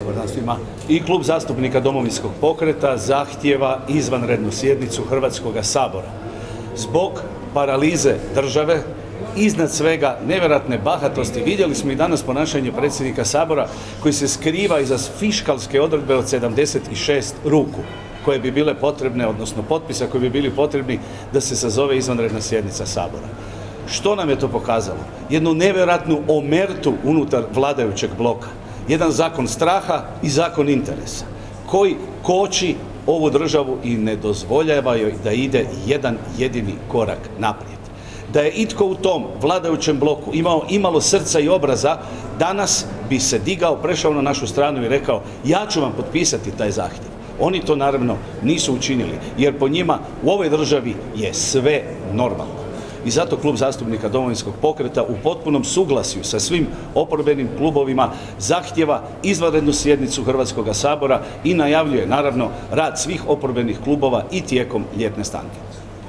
Dobar dan svima. I klub zastupnika Domovinskog pokreta zahtijeva izvanrednu sjednicu Hrvatskoga sabora. Zbog paralize države, iznad svega nevjerovatne bahatosti, vidjeli smo i danas ponašanje predsjednika Sabora koji se skriva iza fiškalske odredbe od 76 ruku koje bi bile potrebne, odnosno potpisa koji bi bili potrebni da se sazove izvanredna sjednica Sabora. Što nam je to pokazalo? Jednu nevjerojatnu omertu unutar vladajućeg bloka. Jedan zakon straha i zakon interesa koji koči ovu državu i ne dozvoljava joj da ide jedan jedini korak naprijed. Da je itko u tom vladajućem bloku imao imalo srca i obraza, danas bi se digao, prešao na našu stranu i rekao ja ću vam potpisati taj zahtjev. Oni to naravno nisu učinili, jer po njima u ovoj državi je sve normalno. I zato klub zastupnika Domovinskog pokreta u potpunom suglasju sa svim oporbenim klubovima zahtjeva izvanrednu sjednicu Hrvatskoga sabora i najavljuje naravno rad svih oporbenih klubova i tijekom ljetne stanke.